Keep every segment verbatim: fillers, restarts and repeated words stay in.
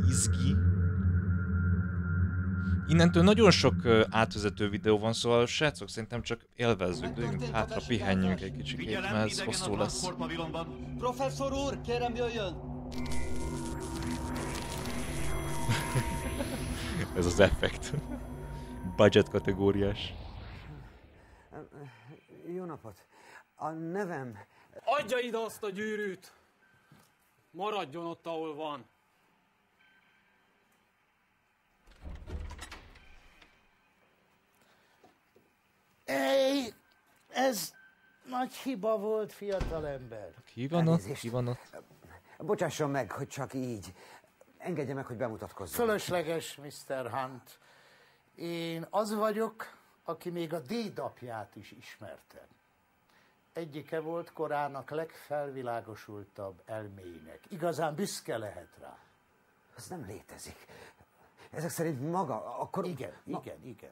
izgi. Innentől nagyon sok uh, átvezető videó van, szóval srácok, szerintem csak élvezzük, dőljünk hátra, pihenjünk egy kicsikét, mert ez hosszú lesz. Professzor úr, kérem jöjjön! Ez az effekt. Budget kategóriás. Jó napot! A nevem... Adja ide azt a gyűrűt! Maradjon ott, ahol van. Ej, ez nagy hiba volt, fiatalember. Ki van ott? Ki van ott? Bocsásson meg, hogy csak így. Engedje meg, hogy bemutatkozzon. Fölösleges, miszter Hunt. Én az vagyok, aki még a dédapját is ismerte. Egyike volt korának legfelvilágosultabb elméinek. Igazán büszke lehet rá. Ez nem létezik. Ezek szerint maga, akkor... Igen, ma... igen, igen.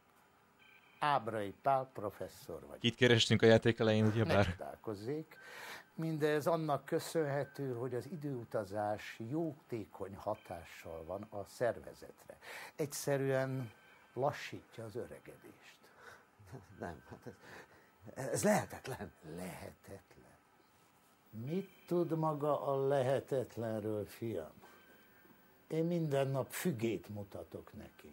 Ábrai Pál professzor vagy. Itt kerestünk a játék elején, ugyebár. Ne csodálkozzék. Mindez annak köszönhető, hogy az időutazás jótékony hatással van a szervezetre. Egyszerűen lassítja az öregedést. Nem, hát ez, ez lehetetlen. Lehetetlen. Mit tud maga a lehetetlenről, fiam? Én minden nap fügét mutatok neki.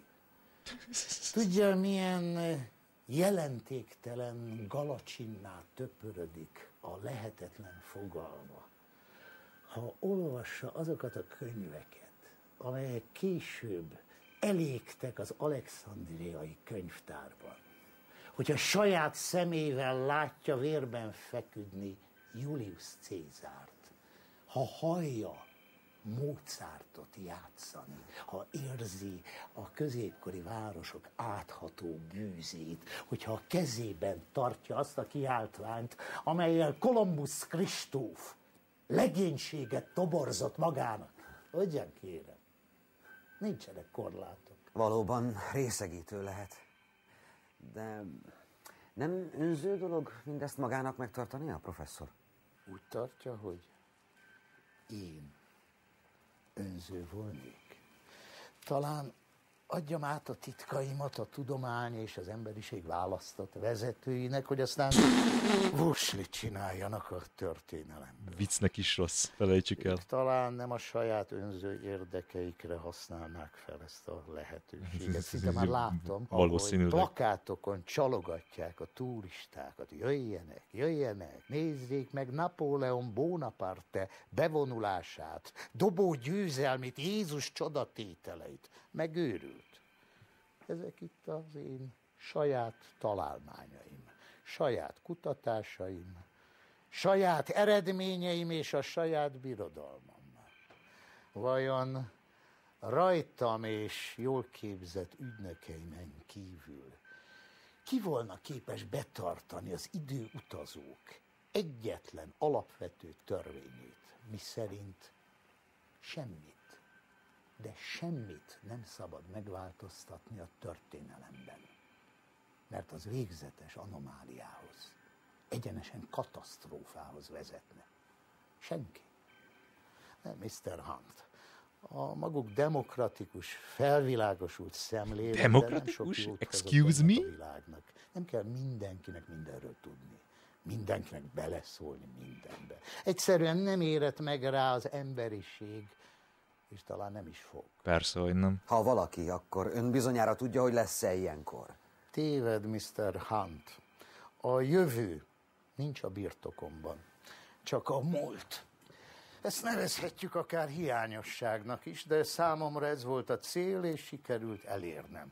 Tudja, milyen jelentéktelen galacsinná töpörödik a lehetetlen fogalma. Ha olvassa azokat a könyveket, amelyek később elégtek az alexandriai könyvtárban, hogyha saját szemével látja vérben feküdni Julius Cézárt, ha hallja Mozartot játszani, ha érzi a középkori városok átható bűzét, hogyha a kezében tartja azt a kiáltványt, amellyel Kolumbusz Kristóf legénységet toborzott magának. Hogyan kérem? Nincsenek korlátok. Valóban részegítő lehet. De nem önző dolog mindezt magának megtartani, a professzor? Úgy tartja, hogy én önző volnék. Talán adjam át a titkaimat a tudomány és az emberiség választott vezetőinek, hogy aztán vuslit csináljanak a történelemben. Viccnek is rossz, felejtsük el. Talán nem a saját önző érdekeikre használnák fel ezt a lehetőséget. Szinte már látom, ahogy plakátokon csalogatják a turistákat. Jöjjenek, jöjjenek, nézzék meg Napóleon Bonaparte bevonulását, dobó győzelmét, Jézus csodatételeit. Megőrült. Ezek itt az én saját találmányaim, saját kutatásaim, saját eredményeim és a saját birodalmam. Vajon rajtam és jól képzett ügynökeimen kívül ki volna képes betartani az időutazók egyetlen alapvető törvényét, miszerint semmit, de semmit nem szabad megváltoztatni a történelemben, mert az végzetes anomáliához, egyenesen katasztrófához vezetne. Senki. Nem, miszter Hunt. A maguk demokratikus, felvilágosult szemléletben demokratikus? nem sok Excuse me? a világnak. Nem kell mindenkinek mindenről tudni. Mindenkinek beleszólni mindenbe. Egyszerűen nem érett meg rá az emberiség, és talán nem is fog. Persze, hogy nem. Ha valaki, akkor ön bizonyára tudja, hogy lesz-e ilyenkor. Téved, miszter Hunt. A jövő nincs a birtokomban, csak a múlt. Ezt nevezhetjük akár hiányosságnak is, de számomra ez volt a cél, és sikerült elérnem.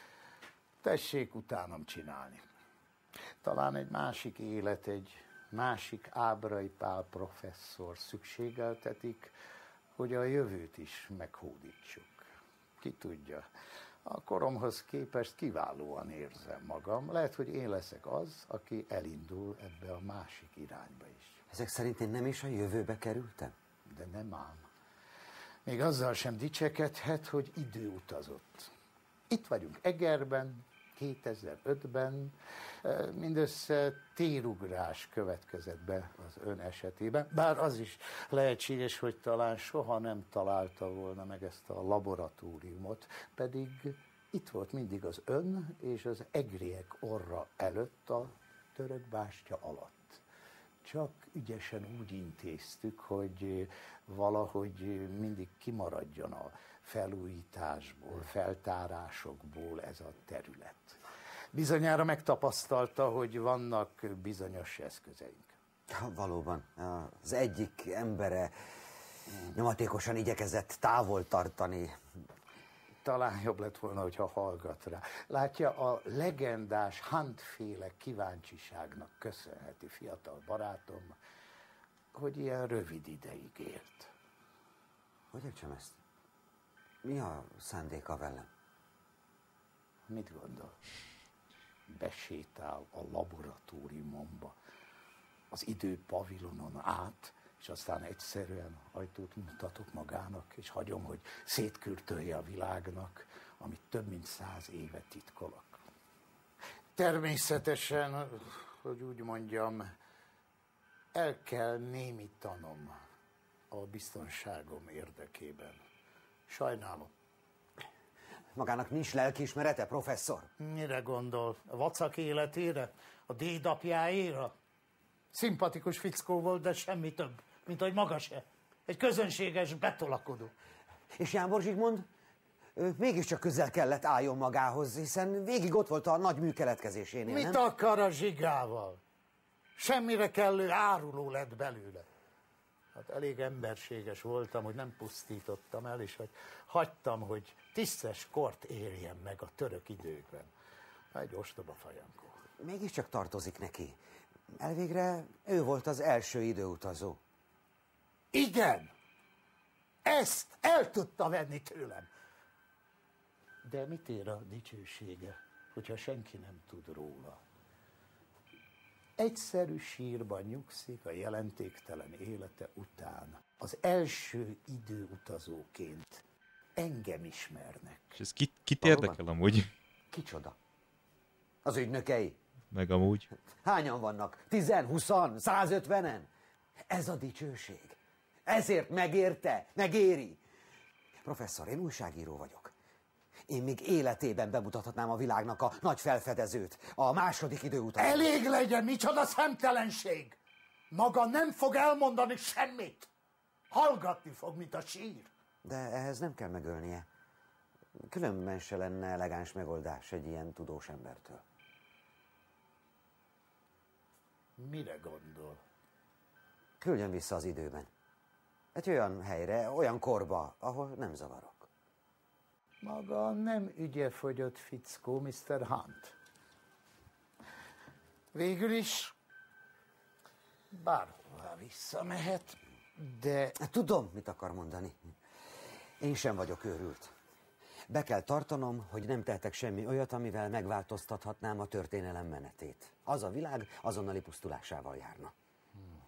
Tessék utánam csinálni. Talán egy másik élet, egy másik Ábrai Pál professzor szükségeltetik, hogy a jövőt is meghódítsuk. Ki tudja, a koromhoz képest kiválóan érzem magam. Lehet, hogy én leszek az, aki elindul ebbe a másik irányba is. Ezek szerint én nem is a jövőbe kerültem? De nem ám. Még azzal sem dicsekedhet, hogy időutazott. Itt vagyunk Egerben, kétezer-ötben mindössze térugrás következett be az ön esetében, bár az is lehetséges, hogy talán soha nem találta volna meg ezt a laboratóriumot, pedig itt volt mindig az ön és az egriek orra előtt a török bástya alatt. Csak ügyesen úgy intéztük, hogy valahogy mindig kimaradjon a felújításból, feltárásokból ez a terület. Bizonyára megtapasztalta, hogy vannak bizonyos eszközeink. Valóban, az egyik embere nyomatékosan igyekezett távol tartani. Talán jobb lett volna, hogyha hallgat rá. Látja, a legendás Hunt-féle kíváncsiságnak köszönheti fiatal barátom, hogy ilyen rövid ideig élt. Hogy értsem ezt? Mi a szándéka velem? Mit gondol? Besétál a laboratóriumomba, az időpavilonon át, és aztán egyszerűen ajtót mutatok magának, és hagyom, hogy szétkürtölje a világnak, amit több mint száz éve titkolok. Természetesen, hogy úgy mondjam, el kell némítanom a biztonságom érdekében. Sajnálom. Magának nincs lelkiismerete, professzor? Mire gondol? A vacak életére? A dédapjáéra? Szimpatikus fickó volt, de semmi több, mint hogy maga se. Egy közönséges betolakodó. És Jámbor Zsigmond? Ő mégiscsak közel kellett álljon magához, hiszen végig ott volt a nagy mű keletkezésénél, Mit nem? akar a zsigával? Semmire kellő áruló lett belőle. Hát elég emberséges voltam, hogy nem pusztítottam el, és hogy hagytam, hogy tisztes kort érjen meg a török időkben. Egy ostoba fajankó. Mégiscsak tartozik neki. Elvégre ő volt az első időutazó. Igen! Ezt el tudta venni tőlem. De mit ér a dicsősége, hogyha senki nem tud róla? Egyszerű sírban nyugszik a jelentéktelen élete után. Az első időutazóként engem ismernek. És ez kit, kit Valóban? érdekel amúgy? Kicsoda? Az ügynökei? Meg amúgy. Hányan vannak? Tizen, huszan, százötvenen? Ez a dicsőség. Ezért megérte, megéri. Professzor, én újságíró vagyok. Én még életében bemutathatnám a világnak a nagy felfedezőt, a második időutazót. Elég legyen, micsoda szemtelenség! Maga nem fog elmondani semmit. Hallgatni fog, mint a sír. De ehhez nem kell megölnie. Különben se lenne elegáns megoldás egy ilyen tudós embertől. Mire gondol? Küldjön vissza az időben. Egy olyan helyre, olyan korba, ahol nem zavarok. Maga nem ügyefogyott fickó, miszter Hunt. Végül is bárhová visszamehet, de... Tudom, mit akar mondani. Én sem vagyok őrült. Be kell tartanom, hogy nem tehetek semmi olyat, amivel megváltoztathatnám a történelem menetét. Az a világ azonnali pusztulásával járna. Hmm.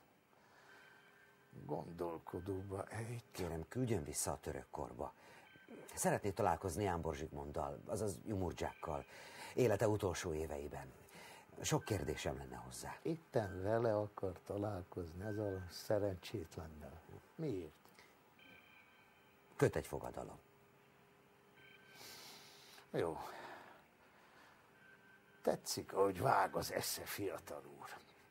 Gondolkodóba ejt. Kérem, küldjön vissza a török korba. Szeretnék találkozni Jámbor Zsigmonddal, azaz Jumurdzsákkal, élete utolsó éveiben. Sok kérdésem lenne hozzá. Itten vele akar találkozni, ez a szerencsétlennel. Miért? Köt egy fogadalom. Jó. Tetszik, ahogy vág az esze, fiatal úr.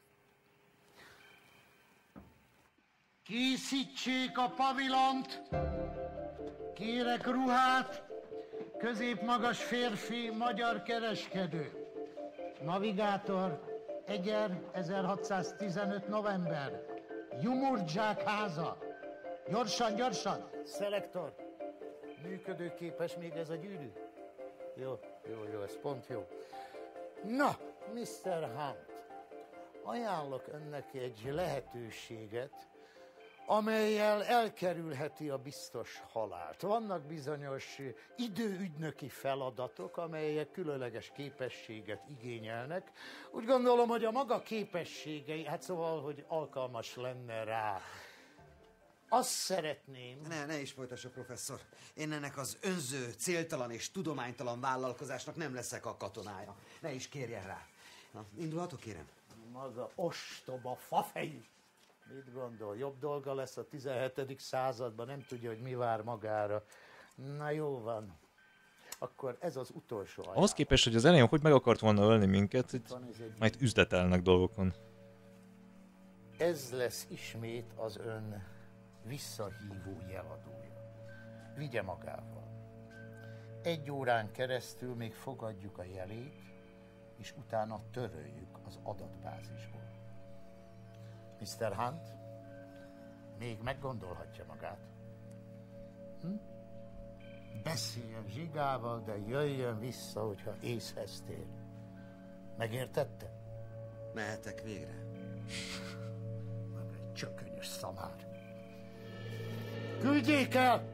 Készítsék a pavilont! Kérek ruhát! Középmagas férfi, magyar kereskedő. Navigátor, Eger, ezerhatszáztizenöt november. Jumurdzsák háza. Gyorsan, gyorsan! Szelektor, működőképes még ez a gyűrű? Jó, jó, jó, ez pont jó. Na, miszter Hunt, ajánlok önnek egy lehetőséget, amellyel elkerülheti a biztos halált. Vannak bizonyos időügynöki feladatok, amelyek különleges képességet igényelnek. Úgy gondolom, hogy a maga képességei, hát szóval, hogy alkalmas lenne rá. azt szeretném... Ne, ne is folytassa, professzor. Én ennek az önző, céltalan és tudománytalan vállalkozásnak nem leszek a katonája. Ne is kérjen rá. Na, indulhatok, kérem? Maga ostoba fafejű. Mit gondol, jobb dolga lesz a tizenhetedik században, nem tudja, hogy mi vár magára. Na jó van. Akkor ez az utolsó ajánlat. Ahhoz képest, hogy az elején hogy meg akart volna ölni minket, itt majd üzletelnek dolgokon. Ez lesz ismét az ön visszahívó jeladója. Vigye magával. Egy órán keresztül még fogadjuk a jelét, és utána töröljük az adatbázisból. miszter Hunt, még meggondolhatja magát. Hm? Beszéljen Zsigával, de jöjjön vissza, hogyha észhez tér. Megértette? Mehetek végre. Meg egy csökönyös szamár. Küldjék el!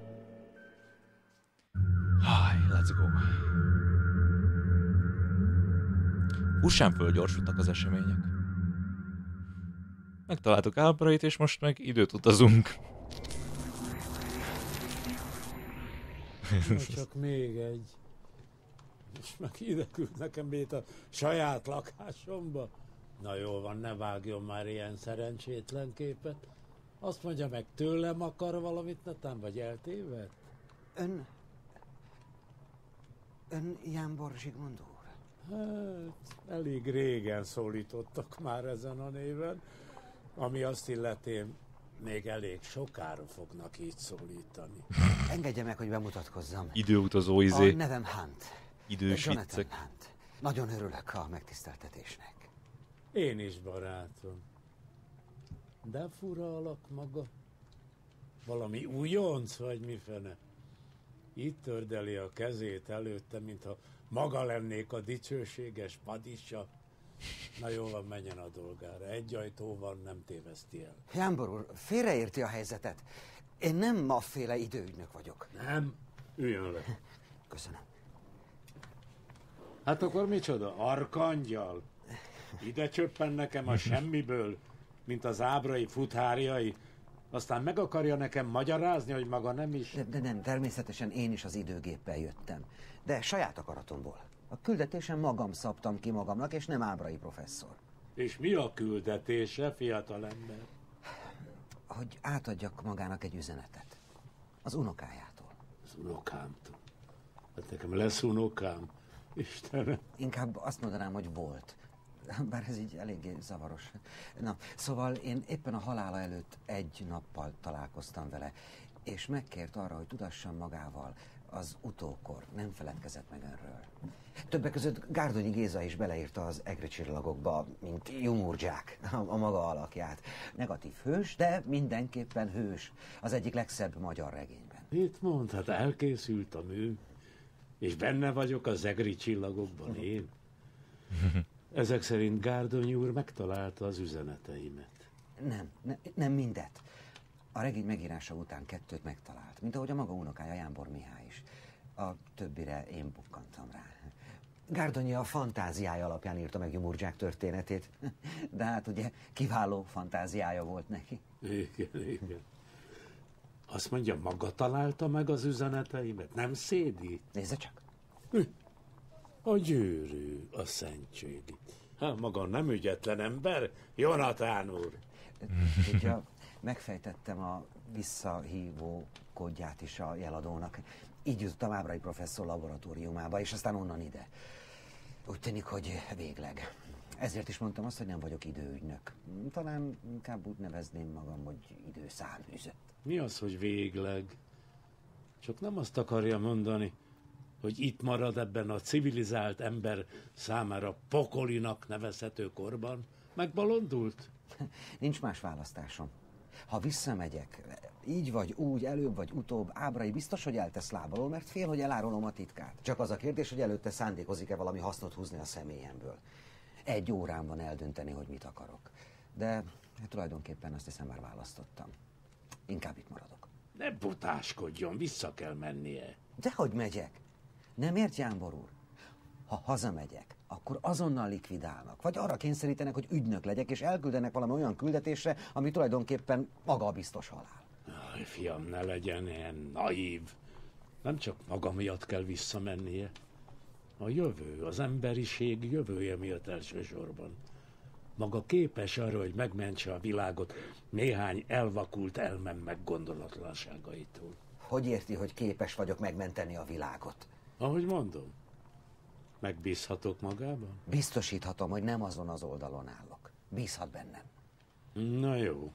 Háj, let's go. Húsán fölgyorsultak az események. Megtaláltuk Albright, és most meg időt utazunk. Na, csak még egy. És meg ide küld nekem bét a saját lakásomba. Na jó van, ne vágjon már ilyen szerencsétlen képet. Azt mondja meg, tőlem akar valamit, netán vagy eltéved? Ön... Ön Jámbor Zsigmond úr? Hát, elég régen szólítottak már ezen a néven. Ami azt illeti, még elég sokára fognak így szólítani. Engedje meg, hogy bemutatkozzam. Időutazó izé. A nevem Hunt. Idős Jonathan viccek. Hunt. Nagyon örülök a megtiszteltetésnek. Én is, barátom. De fura alak maga. Valami újonc, vagy mifene? Itt tördeli a kezét előtte, mintha maga lennék a dicsőséges padisa. Na jó van, menjen a dolgára. Egy ajtó van, nem téveszti el. Jámbor úr, félreérti a helyzetet. Én nem afféle időügynök vagyok. Nem? Üljön le. Köszönöm. Hát akkor micsoda? Arkangyal? Ide csöppen nekem a semmiből, mint az ábrai futhárjai. Aztán meg akarja nekem magyarázni, hogy maga nem is... De, de nem, természetesen én is az időgéppel jöttem. De saját akaratomból. A küldetésem magam szabtam ki magamnak, és nem Ábrai professzor. És mi a küldetése, fiatalember? Hogy átadjak magának egy üzenetet. Az unokájától. Az unokámtól. Hát nekem lesz unokám. Istenem. Inkább azt mondanám, hogy volt. Bár ez így eléggé zavaros. Na, szóval én éppen a halála előtt egy nappal találkoztam vele, és megkért arra, hogy tudassam magával az utókor, nem feledkezett meg önről. Többek között Gárdonyi Géza is beleírta az egri csillagokba, mint Jumurdzsák, a, a maga alakját. Negatív hős, de mindenképpen hős. Az egyik legszebb magyar regényben. Mit mond? Hát elkészült a mű, és benne vagyok az egri csillagokban én. Ezek szerint Gárdonyi úr megtalálta az üzeneteimet. Nem, ne, nem mindet. A regény megírása után kettőt megtalált, mint ahogy a maga unokája Jámbor Mihály is. A többire én bukkantam rá. Gárdonyi a fantáziája alapján írta meg Jumurdzsák történetét, de hát ugye kiváló fantáziája volt neki. Igen, igen. Azt mondja, maga találta meg az üzeneteimet, nem szédi? Nézze csak. A gyűrű, a szentségi. Hát maga nem ügyetlen ember, Jonathan úr. Tudja, megfejtettem a visszahívó kódját is a jeladónak. Így jutottam Ábrai professzor laboratóriumába, és aztán onnan ide. Úgy tűnik, hogy végleg. Ezért is mondtam azt, hogy nem vagyok időügynök. Talán inkább úgy nevezném magam, hogy időszáműzött. Mi az, hogy végleg? Csak nem azt akarja mondani, hogy itt marad ebben a civilizált ember számára pokolinak nevezhető korban? Megbolondult? Nincs más választásom. Ha visszamegyek, így vagy úgy, előbb vagy utóbb, Ábrai biztos, hogy eltesz lábalól, mert fél, hogy elárulom a titkát. Csak az a kérdés, hogy előtte szándékozik-e valami hasznot húzni a személyemből. Egy órán van eldönteni, hogy mit akarok. De hát, tulajdonképpen azt hiszem már választottam. Inkább itt maradok. Ne butáskodjon, vissza kell mennie. Dehogy megyek. Nem ért, Jámbor úr? Ha hazamegyek, akkor azonnal likvidálnak. Vagy arra kényszerítenek, hogy ügynök legyek, és elküldenek valami olyan küldetésre, ami tulajdonképpen maga a biztos halál. Aj, fiam, ne legyen ilyen naív. Nem csak maga miatt kell visszamennie. A jövő, az emberiség jövője miatt elsősorban. Maga képes arra, hogy megmentse a világot néhány elvakult elmem meggondolatlanságaitól. Hogy érti, hogy képes vagyok megmenteni a világot? Ahogy mondom, megbízhatok magában? Biztosíthatom, hogy nem azon az oldalon állok. Bízhat bennem. Na jó.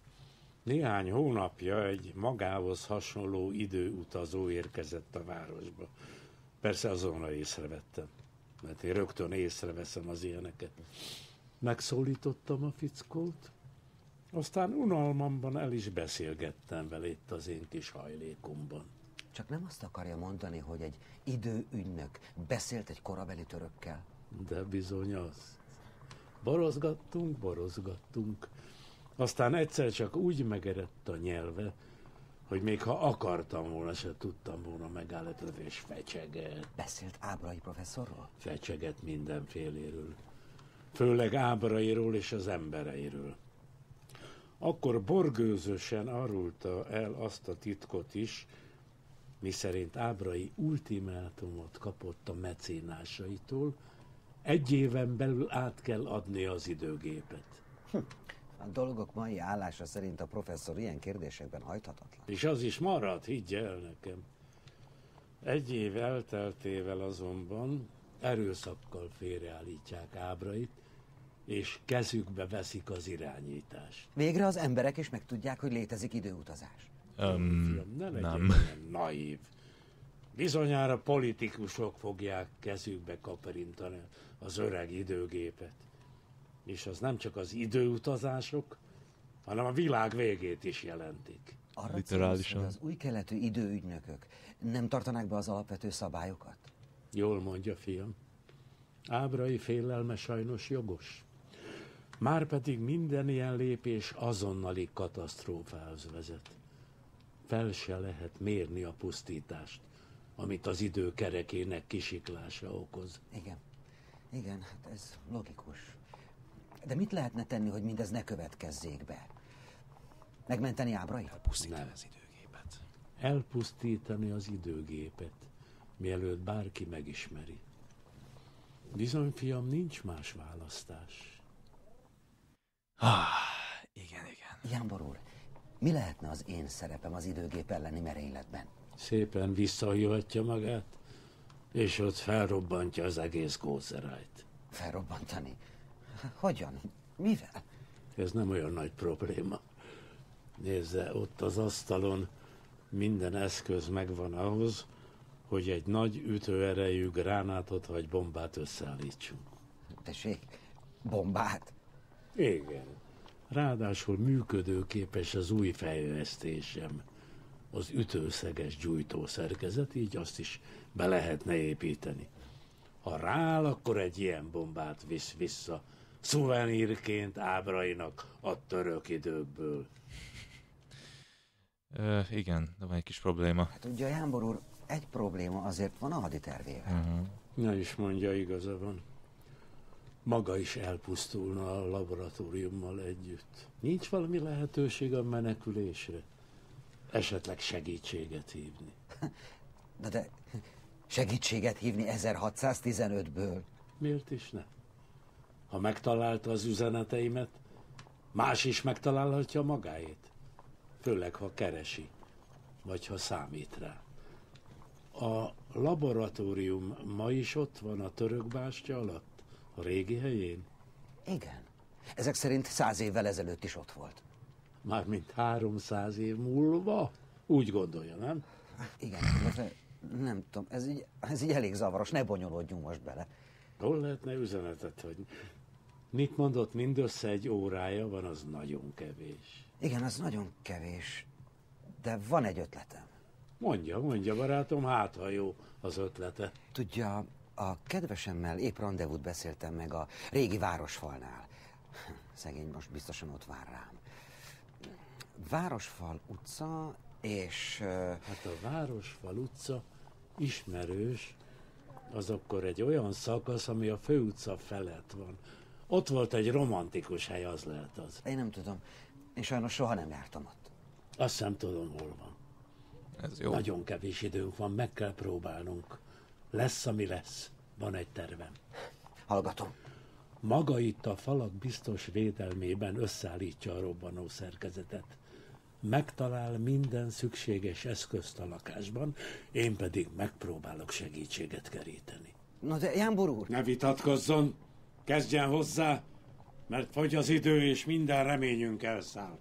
Néhány hónapja egy magához hasonló időutazó érkezett a városba. Persze azonnal észrevettem, mert én rögtön észreveszem az ilyeneket. Megszólítottam a fickót, aztán unalmamban el is beszélgettem vele itt az én kis hajlékomban. Csak nem azt akarja mondani, hogy egy időügynök beszélt egy korabeli törökkel? De bizony az. Borozgattunk, borozgattunk. Aztán egyszer csak úgy megerett a nyelve, hogy még ha akartam volna, se tudtam volna megállítani, és fecseget. Beszélt Ábrai professzorról? Fecseget mindenféléről. Főleg Ábrairól és az embereiről. Akkor borgőzösen árulta el azt a titkot is, miszerint Ábrai ultimátumot kapott a mecénásaitól, egy éven belül át kell adni az időgépet. Hm. A dolgok mai állása szerint a professzor ilyen kérdésekben hajthatatlan. És az is marad, higgy el nekem. Egy év elteltével azonban erőszakkal félreállítják Ábrait, és kezükbe veszik az irányítást. Végre az emberek is megtudják, hogy létezik időutazás. Um, Fiam, ne legyen nem. ilyen naív. Bizonyára politikusok fogják kezükbe kaparintani az öreg időgépet. És az nem csak az időutazások, hanem a világ végét is jelentik. Arra Literálisan. célsz, hogy az új keletű időügynökök nem tartanák be az alapvető szabályokat? Jól mondja, fiam. Ábrai félelme sajnos jogos. Márpedig minden ilyen lépés azonnali katasztrófához vezet. Fel se lehet mérni a pusztítást, amit az idő kerekének kisiklása okoz. Igen. Igen, hát ez logikus. De mit lehetne tenni, hogy mindez ne következzék be? Megmenteni Ábrait? Pusztítani az időgépet. Elpusztítani az időgépet, mielőtt bárki megismeri. Bizony, fiam, nincs más választás. Ah, igen, igen. Jámbor úr, mi lehetne az én szerepem az időgép elleni merényletben? Szépen visszahivatja magát, és ott felrobbantja az egész gócerájt. Felrobbantani? Hogyan? Mivel? Ez nem olyan nagy probléma. Nézze, ott az asztalon minden eszköz megvan ahhoz, hogy egy nagy ütőerejű gránátot vagy bombát összeállítsunk. Tessék, bombát? Igen. Ráadásul működőképes az új fejlesztésem. Az ütőszeges gyújtószerkezet, így azt is be lehetne építeni. Ha rááll, akkor egy ilyen bombát visz vissza, szuvenírként Ábrainak a török időkből. Ö, igen, de van egy kis probléma. Hát ugye, Jámbor úr, egy probléma azért van a haditervével. Uh-huh. Na is mondja, igaza van. Maga is elpusztulna a laboratóriummal együtt. Nincs valami lehetőség a menekülésre? Esetleg segítséget hívni? De, de segítséget hívni ezerhatszáztizenötből? Miért is ne? Ha megtalálta az üzeneteimet, más is megtalálhatja magáét. Főleg, ha keresi, vagy ha számít rá. A laboratórium ma is ott van a török bástya alatt, a régi helyén? Igen. Ezek szerint száz évvel ezelőtt is ott volt. Mármint háromszáz év múlva? Úgy gondolja, nem? Igen, illetve nem tudom, ez így, ez így elég zavaros, ne bonyolódjunk most bele. Hol lehetne üzenetet, hogy mit mondott, mindössze egy órája van, az nagyon kevés. Igen, az nagyon kevés, de van egy ötletem. Mondja, mondja, barátom, hát ha jó az ötlete. Tudja, a kedvesemmel épp rendezvút beszéltem meg a régi városfalnál. Szegény most biztosan ott vár rám. Városfal utca és... Hát a Városfal utca ismerős, az akkor egy olyan szakasz, ami a főutca felett van. Ott volt egy romantikus hely, az lehet az. Én nem tudom. Én sajnos soha nem jártam ott. Azt nem tudom, hol van. Ez jó. Nagyon kevés időnk van, meg kell próbálnunk. Lesz, ami lesz. Van egy tervem. Hallgatom. Maga itt a falak biztos védelmében összeállítja a robbanó szerkezetet. Megtalál minden szükséges eszközt a lakásban, én pedig megpróbálok segítséget keríteni. Na de Jámbor úr... Ne vitatkozzon, kezdjen hozzá, mert fogy az idő, és minden reményünk elszáll.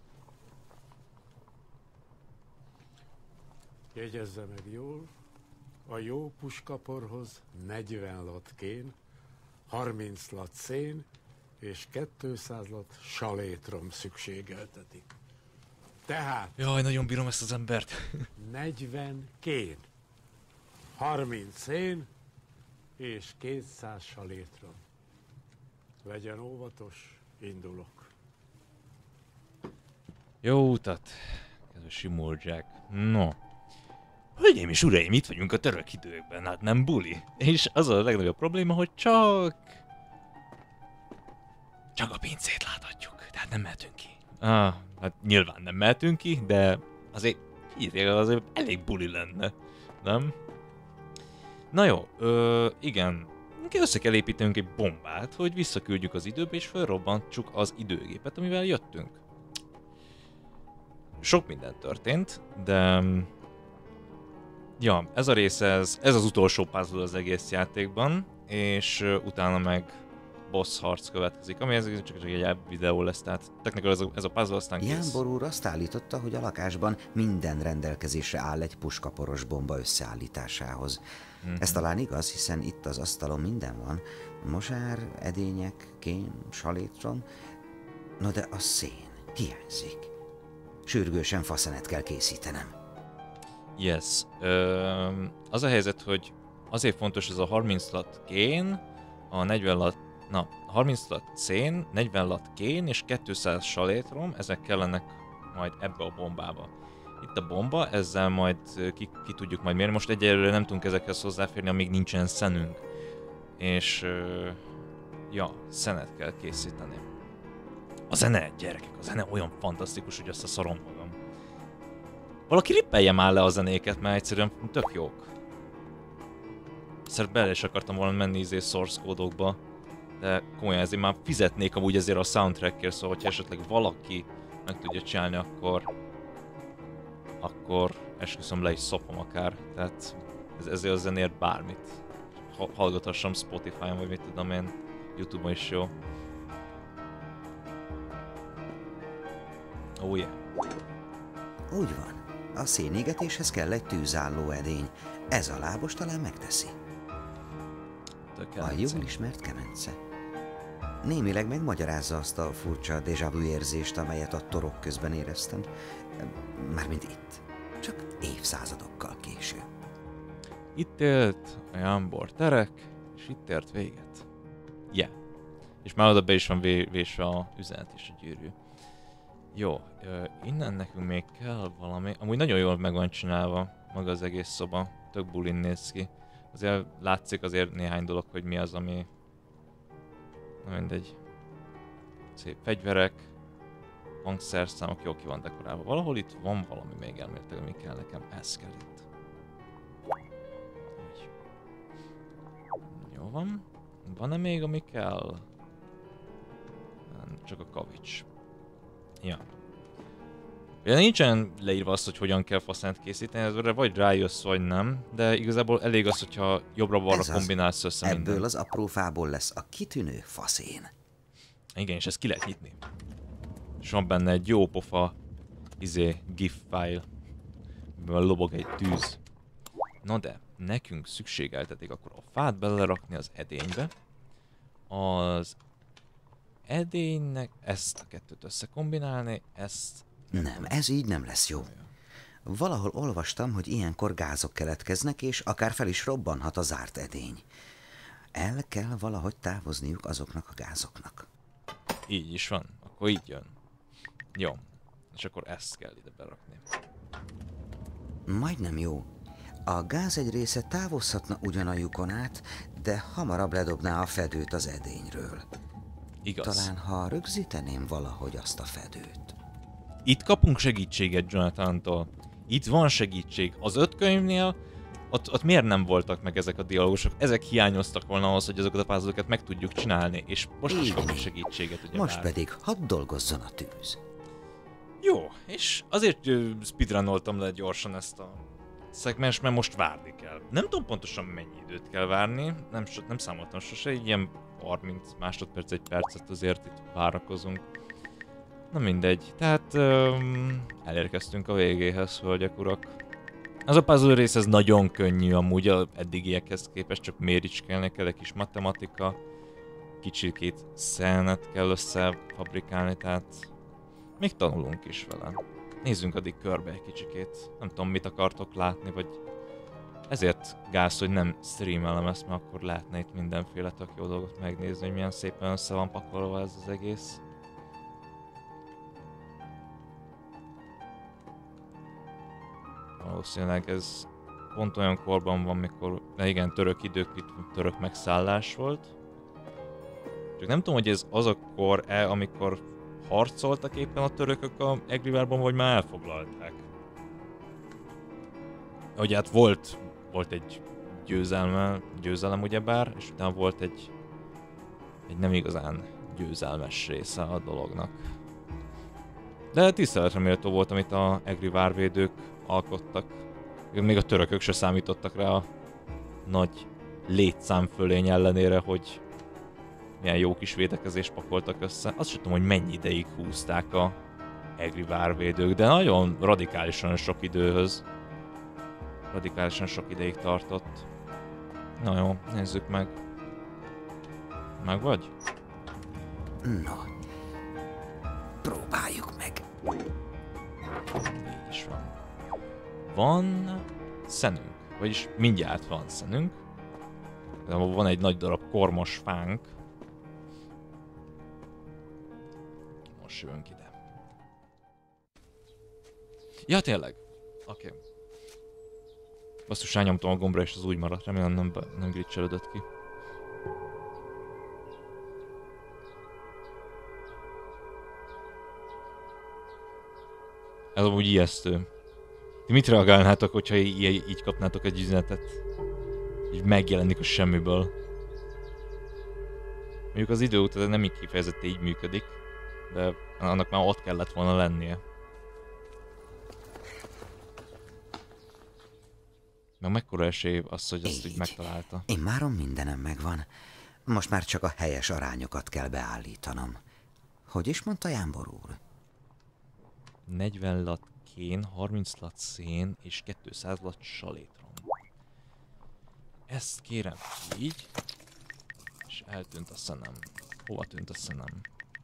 Jegyezze meg jól, a jó puskaporhoz negyven lat kén, harminc lat szén és kétszáz lat salétrom szükségeltetik. Tehát... Jaj, nagyon bírom ezt az embert. negyven kén, harminc szén és kétszáz salétrom. Legyen óvatos, indulok. Jó utat, kedves simuldzsák. No. Hölgyeim és uraim, itt vagyunk a török időkben, hát nem buli. És az a legnagyobb probléma, hogy csak... Csak a pincét láthatjuk, tehát nem mehetünk ki. Ah, hát nyilván nem mehetünk ki, de azért hírják, azért elég buli lenne, nem? Na jó, ö, igen. Össze kell építenünk egy bombát, hogy visszaküldjük az időbe és felrobbantsuk az időgépet, amivel jöttünk. Sok minden történt, de... Ja, ez a rész, ez, ez az utolsó puzzle az egész játékban, és uh, utána meg boss harc következik, ami ez csak egy videó lesz, tehát technikailag ez a, ez a puzzle aztán kész. Jámbor úr azt állította, hogy a lakásban minden rendelkezésre áll egy puskaporos bomba összeállításához. Mm-hmm. Ez talán igaz, hiszen itt az asztalon minden van. Mosár, edények, kén, salétron. No de a szén hiányzik. Sürgősen faszenet kell készítenem. Yes. Ö, az a helyzet, hogy azért fontos ez a harminc lat kén, a negyven lat, na, harminc lat szén, negyven lat kén és kétszáz salétrom, ezek kellenek majd ebbe a bombába. Itt a bomba, ezzel majd ki, ki tudjuk majd mérni. Most egyelőre nem tudunk ezekhez hozzáférni, amíg nincsen szenünk. És... Ö, ja, szenet kell készíteni. A zene, gyerekek, a zene olyan fantasztikus, hogy azt a szarom magam. Valaki rippelje már le a zenéket, mert egyszerűen tök jók. Szerint bele is akartam volna menni izé source kódokba, de komolyan ezért már fizetnék amúgy ezért a soundtrackért, szóval hogyha esetleg valaki meg tudja csinálni, akkor... akkor esküszöm le is szopom akár, tehát ez, ezért a zenért bármit. Ha, hallgathassam Spotify-on, vagy mit tudom én, YouTube-on is jó. Oh yeah. Úgy van. A szénégetéshez kell egy tűzálló edény. Ez a lábos talán megteszi. A jól ismert kemence. Némileg megmagyarázza azt a furcsa déjà vu érzést, amelyet a torok közben éreztem. Mármint itt. Csak évszázadokkal később. Itt élt a Jámbor Terek, és itt ért véget. Yeah. És már oda be is van vé vésve a üzenet és a gyűrű. Jó, innen nekünk még kell valami. Amúgy nagyon jól meg van csinálva maga az egész szoba. Tök bulin néz ki. Azért látszik azért néhány dolog, hogy mi az, ami... Na mindegy. Szép fegyverek, hangszerszámok jól ki van dekorálva. Valahol itt van valami még elméletileg, ami kell nekem. Ez kell itt. Úgy. Jó van. Van-e még, ami kell? Csak a kavics. Ja. Ugye nincsen leírva azt, hogy hogyan kell faszent készíteni, ezre vagy rájössz, vagy nem, de igazából elég az, hogyha jobbra-balra kombinálsz össze ebből mindent. az apró fából lesz a kitűnő faszén. Igen, és ezt ki lehet nyitni. És van benne egy jó pofa izé, gif file, amiben lobog egy tűz. Na de, nekünk szükségeltetik akkor a fát belerakni az edénybe. Az edénynek ezt a kettőt összekombinálni, ezt... Nem, ez így nem lesz jó. Valahol olvastam, hogy ilyenkor gázok keletkeznek, és akár fel is robbanhat a zárt edény. El kell valahogy távozniuk azoknak a gázoknak. Így is van, akkor így jön. Jó, és akkor ezt kell ide berakni. Majdnem jó. A gáz egy része távozhatna ugyan a lyukon át, de hamarabb ledobná a fedőt az edényről. Igaz. Talán ha rögzíteném valahogy azt a fedőt. itt kapunk segítséget Jonathantól. Itt van segítség. Az öt könyvnél ott, ott miért nem voltak meg ezek a dialógusok? Ezek hiányoztak volna ahhoz, hogy azokat a puzzle-okat meg tudjuk csinálni, és most is kapunk segítséget, ugye Most bár. pedig hadd dolgozzon a tűz. Jó, és azért ö, speedrunoltam le gyorsan ezt a szegmens, mert most várni kell. Nem tudom pontosan mennyi időt kell várni, nem, so, nem számoltam sose, ilyen harminc másodperc, egy percet azért itt várakozunk. Na mindegy, tehát öm, elérkeztünk a végéhez, hölgyek, urak. Az a puzzle rész ez nagyon könnyű amúgy, a eddigiekhez képest csak méricskélni kell, egy kis matematika, kicsikét szelnet kell összefabrikálni, tehát még tanulunk is vele. Nézzünk addig körbe egy kicsikét, nem tudom mit akartok látni, vagy ezért gáz, hogy nem streamelem ezt, mert akkor lehetne itt mindenféle tök jó dolgot megnézni, hogy milyen szépen össze van pakolva ez az egész. Valószínűleg ez pont olyan korban van, mikor, de igen, török idők, itt török megszállás volt. Csak nem tudom, hogy ez az a kor-e, amikor harcoltak éppen a törökök a Egrivárban, vagy már elfoglalták. Hogy hát volt, volt egy győzelme, győzelem ugyebár, és utána volt egy, egy nem igazán győzelmes része a dolognak. De tiszteletre méltó volt, amit a egri várvédők alkottak. Még a törökök se számítottak rá a nagy létszámfölény ellenére, hogy milyen jó kis védekezést pakoltak össze. Azt sem tudom, hogy mennyi ideig húzták a egri várvédők, de nagyon radikálisan sok időhöz. Radikálisan sok ideig tartott. Na jó, nézzük meg. Meg vagy? No, próbáljuk meg. Így is van. Van szenünk, vagyis mindjárt van szenünk. Van egy nagy darab kormos fánk. Most jövünk ide. Ja, tényleg. Oké. Okay. Basszus, rányomtam a gombra és az úgy maradt. Remélem nem, nem glitchelődött ki. Ez amúgy ijesztő. Ti mit reagálnátok, hogyha így, így kapnátok egy üzenetet? Így megjelenik a semmiből. Mondjuk az idő után nem így kifejezetten így működik, de annak már ott kellett volna lennie. Meg mekkora esély az, hogy azt így, így megtalálta. Immáron mindenem megvan. Most már csak a helyes arányokat kell beállítanom. Hogy is mondta Jámbor úr? negyven lat kén, harminc lat szén és kétszáz lat salétrom. Ezt kérem így. És eltűnt a szenem. Hova tűnt a szenem?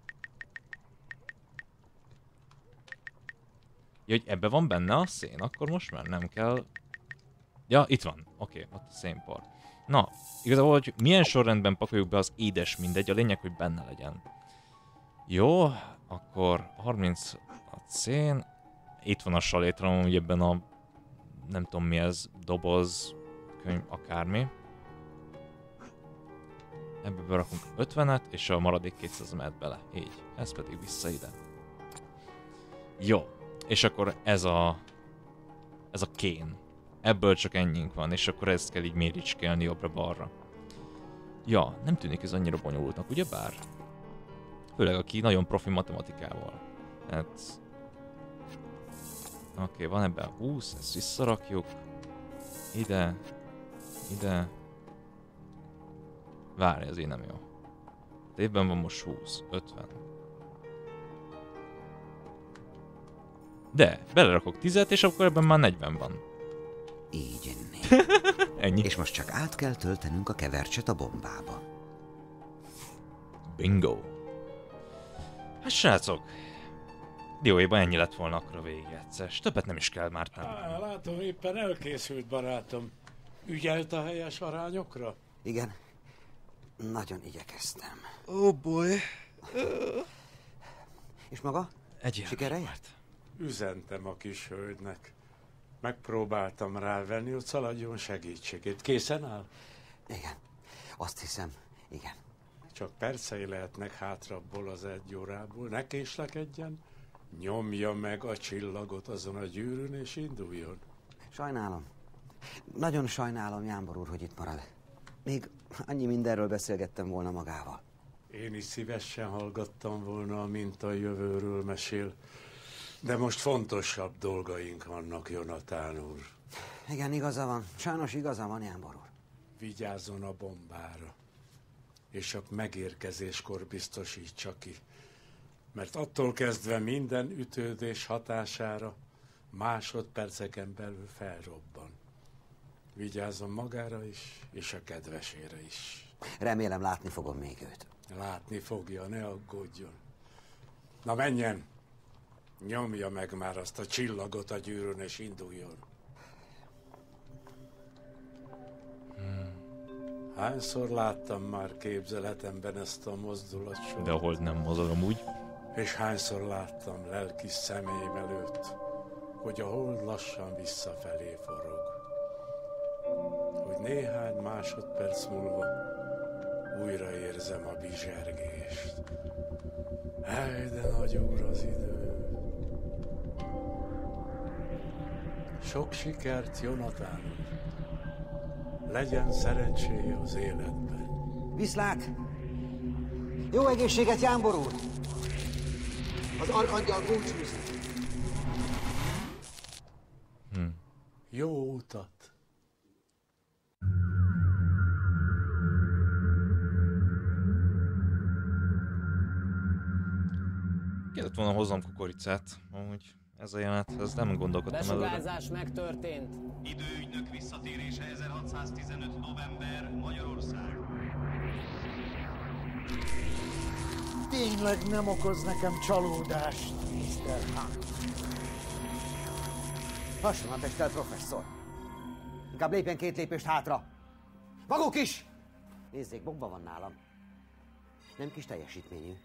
Ja, hogy ebbe van benne a szén, akkor most már nem kell... Ja, itt van. Oké, okay, ott a szénpor. Na, igazából, hogy milyen sorrendben pakoljuk be, az édes mindegy, a lényeg, hogy benne legyen. Jó, akkor harminc a szén. Itt van a salétrom, ugye ebben a... nem tudom mi ez, doboz, könyv, akármi. Ebbe berakunk ötvenet, és a maradék kétszáz mehet bele. Így. Ez pedig vissza ide. Jó. És akkor ez a... ez a kén. Ebből csak ennyink van, és akkor ezt kell így méricskélni jobbra-balra. Ja, nem tűnik ez annyira bonyolultnak, ugyebár? Főleg aki nagyon profi matematikával. Hát... Oké, okay, van ebben húsz, ezt visszarakjuk. Ide. Ide. Várj, ez így nem jó. Évben van most húsz, ötven. De, belerakok tízet, és akkor ebben már negyven van. Így inni. Ennyi. És most csak át kell töltenünk a kevercset a bombába. Bingo. Hát srácok, dióéban ennyi lett volna akkor a végjegyzés. Többet nem is kell már tenni. Á, látom, éppen elkészült, barátom. Ügyelt a helyes arányokra? Igen. Nagyon igyekeztem. Oh boy. És maga? Egy Sikere járt? Üzentem a kis hölgynek. Megpróbáltam rávenni, hogy szaladjon segítségét. Készen áll? Igen. Azt hiszem, igen. Csak percei lehetnek hátrabból az egy órából. Ne késlekedjen. Nyomja meg a csillagot azon a gyűrűn, és induljon. Sajnálom. Nagyon sajnálom, Jámbor úr, hogy itt marad. Még annyi mindenről beszélgettem volna magával. Én is szívesen hallgattam volna, mint a jövőről mesél. De most fontosabb dolgaink vannak, Jonatán úr. Igen, igaza van. Sajnos igaza van, Jámbor úr. Vigyázzon a bombára. És csak megérkezéskor biztosítsa ki. Mert attól kezdve minden ütődés hatására másodperceken belül felrobban. Vigyázzon magára is, és a kedvesére is. Remélem látni fogom még őt. Látni fogja, ne aggódjon. Na menjen! Nyomja meg már azt a csillagot a gyűrűn, és induljon. Hányszor láttam már képzeletemben ezt a mozdulatsort? De a hold nem mozog amúgy. És hányszor láttam lelki szemeim előtt, hogy a hold lassan visszafelé forog. Hogy néhány másodperc múlva újra érzem a bizsergést. Hely, de nagy úr az idő. Sok sikert, Jonatán úr. Legyen szerencséje az életben. Viszlát! Jó egészséget, Jámbor úr! Az arkangyal búcsúzik. Hm. Jó utat! Kellett volna hoznom kukoricát, amúgy ez a jelenet, ez nem gondolkodtam előre. Besugárzás megtörtént. Időügynök visszatérése ezerhatszáztizenöt. november, Magyarország. Tényleg nem okoz nekem csalódást, miszter Hunt. Lassan a testel, professzor. Inkább lépjen két lépést hátra. Maguk is! Nézzék, bomba van nálam. Nem kis teljesítményű.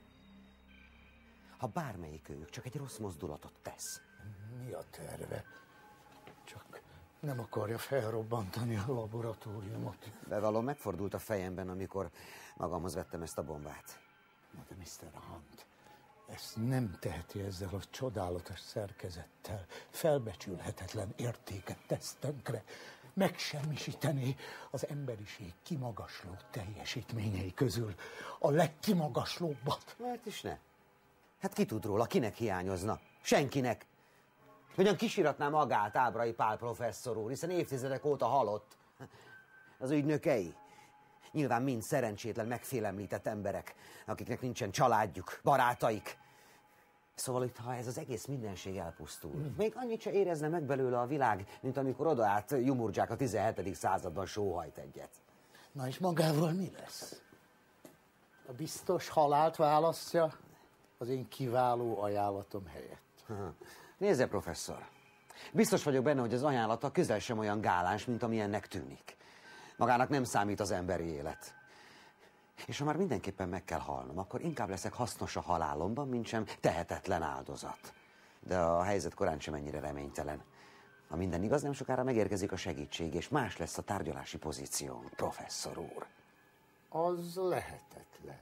Ha bármelyikőjük csak egy rossz mozdulatot tesz. Mi a terve? Csak nem akarja felrobbantani a laboratóriumot. Bevallom, megfordult a fejemben, amikor magamhoz vettem ezt a bombát. Na de miszter Hunt, ezt nem teheti ezzel a csodálatos szerkezettel. Felbecsülhetetlen értéket tesz tönkre. Megsemmisíteni az emberiség kimagasló teljesítményei közül a legkimagaslóbbat. Mert is ne. Hát ki tud róla, kinek hiányozna? Senkinek. Hogyan kísíratná magát Ábrai Pál professzor úr, hiszen évtizedek óta halott. Az ügynökei nyilván mind szerencsétlen, megfélemlített emberek, akiknek nincsen családjuk, barátaik. Szóval itt, ha ez az egész mindenség elpusztul, hmm. még annyit se érezne meg belőle a világ, mint amikor odaállt Jumurdzsák a tizenhetedik században sóhajt egyet. Na és magával mi lesz? A biztos halált választja az én kiváló ajánlatom helyett. Ha. Nézze, professzor, biztos vagyok benne, hogy az ajánlata közel sem olyan gáláns, mint amilyennek tűnik. Magának nem számít az emberi élet. És ha már mindenképpen meg kell halnom, akkor inkább leszek hasznos a halálomban, mint sem tehetetlen áldozat. De a helyzet korán sem ennyire reménytelen. Ha minden igaz, nem sokára megérkezik a segítség, és más lesz a tárgyalási pozíció, professzor úr. Az lehetetlen.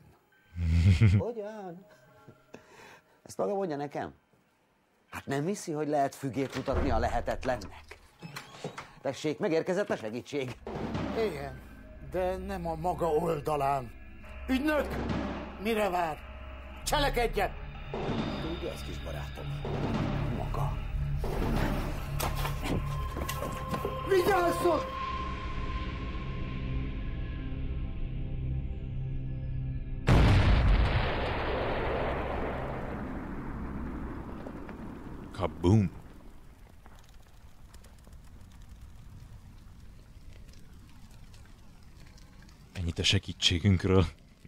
Hogyan? Ezt maga mondja nekem? Hát nem hiszi, hogy lehet fügét mutatni a lehetetlennek? Tessék, megérkezett a segítség. Igen, de nem a maga oldalán. Ügynök! Mire vár? Cselekedjen! Tudja, ez kis barátom. Maga. Vigyázzon! Kaboom! Ennyit a segítségünkről.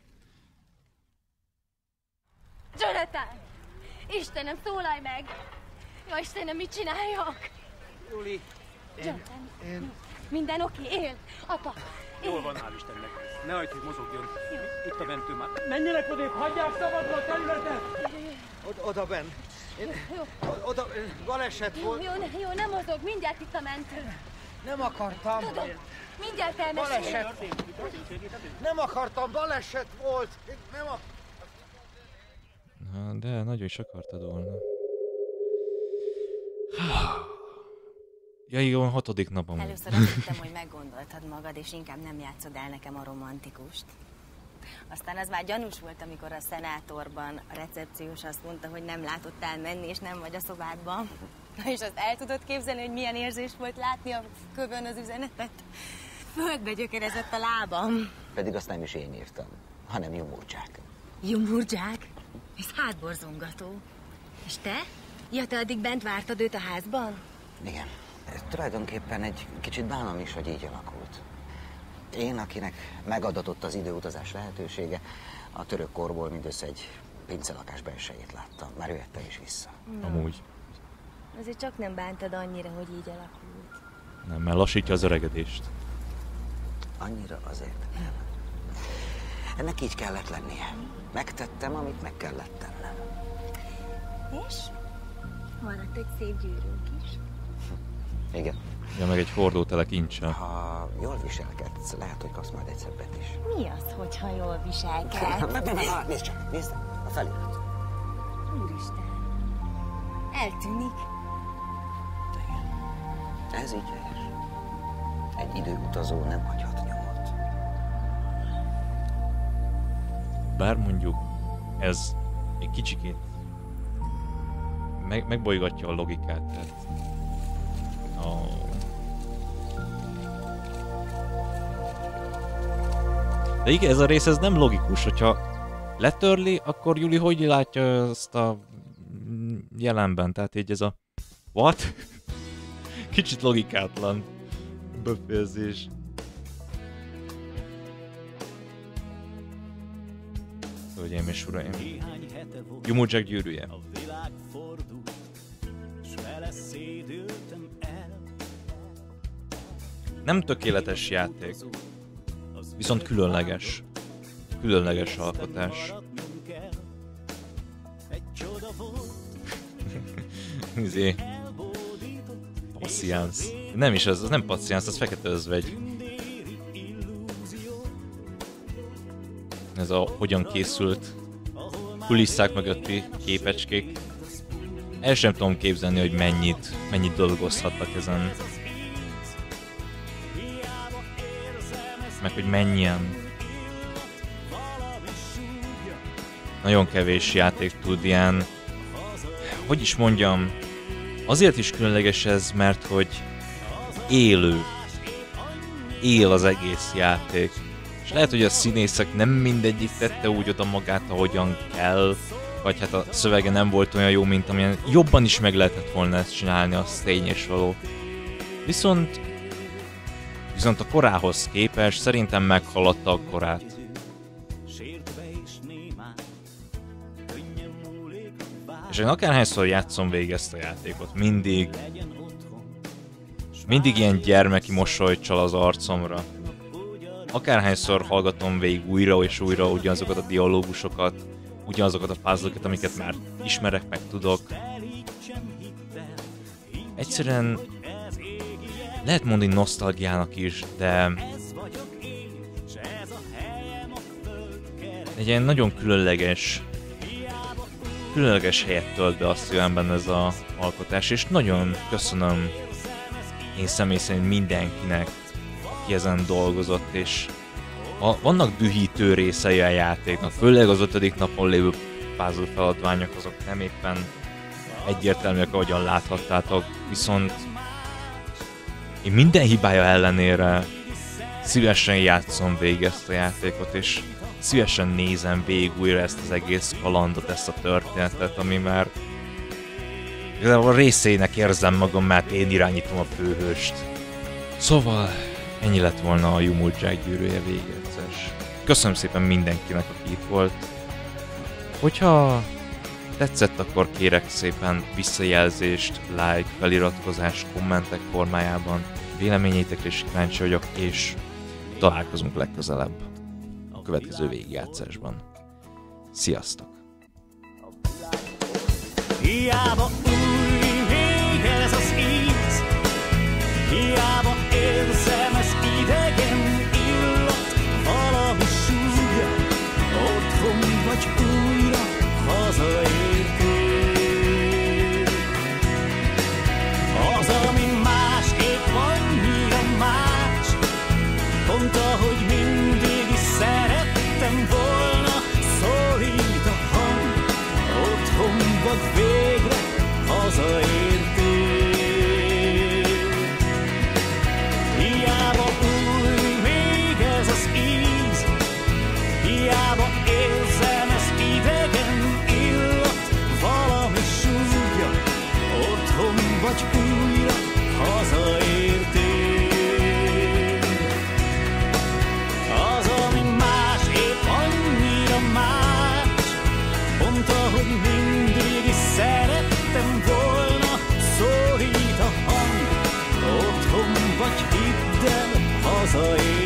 Jonathan! Istenem, szólalj meg! Jó Istenem, mit csináljak? Juli, Jonathan, én... minden oké, él? Apa, él? Jól van, hál' Istennek. Ne hagyd, hogy mozogjon. Jó. Itt a mentő már. Menjenek odébb, hagyják szabadra a területet! Od- oda benn. Én, Jó. oda, baleset Jó, volt. jó, ne- jó, nem mozog, mindjárt itt a mentő. Nem akartam. Tudom, mindjárt elmesél. Baleset. Nem akartam, baleset volt. Nem akartam. Na, de nagyon is akartad volna. Ja, igen, hatodik napom. Először azt hittem, hogy meggondoltad magad, és inkább nem játszod el nekem a romantikust. Aztán az már gyanús volt, amikor a szenátorban a recepciós azt mondta, hogy nem látott elmenni, és nem vagy a szobádban. Na és azt el tudod képzelni, hogy milyen érzés volt látni a kövön az üzenetet? Földbe gyökerezett a lábam. Pedig azt nem is én írtam, hanem Jumurdzsák. Jumurdzsák? Ez hátborzongató. És te? Ja, te addig bent vártad őt a házban? Igen. Tulajdonképpen egy kicsit bánom is, hogy így alakult. Én, akinek megadatott az időutazás lehetősége, a török korból mindössze egy pincelakás belsejét láttam. Már jöttem is vissza. No. Amúgy. Azért csak nem bántad annyira, hogy így alakult. Nem, mert lassítja az öregedést. Annyira azért nem. Ennek így kellett lennie. Megtettem, amit meg kellett tennem. És? Maradt egy szép gyűrűnk is. Igen. Ja, meg egy hordótele kincsel. Ha jól viselkedsz, lehet, hogy kapsz majd egy szebbet is. Mi az, hogyha jól viselkedsz? Nézd csak, nézd, a felirat. Úristen, eltűnik. Ez így helyes. Egy időutazó nem hagyhat nyomot. Bár mondjuk ez egy kicsikét meg, megbolygatja a logikát, tehát oh. De igen, ez a rész ez nem logikus, hogyha letörli, akkor Juli hogy látja ezt a jelenben, tehát így ez a what? Kicsit logikátlan befejezés. Hölgyeim és uraim, Jumurdzsák gyűrűje. Nem tökéletes játék, viszont különleges. Különleges alkotás. Izé. Passziánsz. Nem is az, az nem passziánsz, az fekete özvegy. Ez a hogyan készült kulisszák mögötti képecskék. El sem tudom képzelni, hogy mennyit, mennyit dolgozhattak ezen. Meg hogy mennyien. Nagyon kevés játék tud ilyen, hogy is mondjam, azért is különleges ez, mert hogy élő. Él az egész játék. És lehet, hogy a színészek nem mindegyik tette úgy oda magát, ahogyan kell, vagy hát a szövege nem volt olyan jó, mint amilyen jobban is meg lehetett volna ezt csinálni, az tény és való. Viszont, viszont a korához képest szerintem meghaladta a korát. És én akárhányszor játszom végig ezt a játékot, mindig, mindig ilyen gyermeki mosolyt csal az arcomra. Akárhányszor hallgatom végig újra és újra ugyanazokat a dialógusokat, ugyanazokat a puzzle-okat, amiket már ismerek, meg tudok. Egyszerűen lehet mondani nosztalgiának is, de egy ilyen nagyon különleges, különleges helyet tölt be a szívemben ez az alkotás, és nagyon köszönöm én személy szerint mindenkinek, aki ezen dolgozott, és a, vannak dühítő részei a játéknak, főleg az ötödik napon lévő puzzle feladványok, azok nem éppen egyértelműek, ahogyan láthattátok, viszont én minden hibája ellenére szívesen játszom végig ezt a játékot, és szívesen nézem végig újra ezt az egész kalandot, ezt a történetet, ami már igazából részének érzem magam, mert én irányítom a főhőst. Szóval ennyi lett volna a Jumurdzsák gyűrűje végérzés. Köszönöm szépen mindenkinek, aki itt volt. Hogyha tetszett, akkor kérek szépen visszajelzést, like, feliratkozást, kommentek formájában. Véleményeitekre is kíváncsi vagyok, és találkozunk legközelebb a következő végigjátszásban. Sziasztok! Hiába új még ez az íz, hiába érzem ez idegen illat, valami súlya, otthon vagy újra hazaértél. Hiába érzem ez idegen illat, valami súlya, otthon vagy újra hazaértél. Az, ami más, épp annyira más, pont ahogy mindig is szerettem volna, szólít a hang, otthon vagy hidd el, hazaértél.